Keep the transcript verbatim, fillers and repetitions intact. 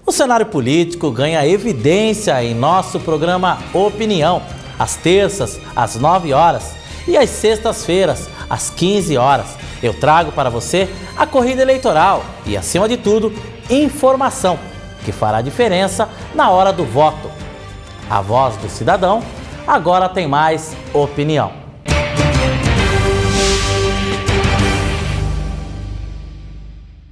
O cenário político ganha evidência em nosso programa Opinião, às terças, às nove horas e às sextas-feiras, às quinze horas. Eu trago para você a corrida eleitoral e, acima de tudo, informação que fará diferença na hora do voto. A voz do cidadão agora tem mais opinião.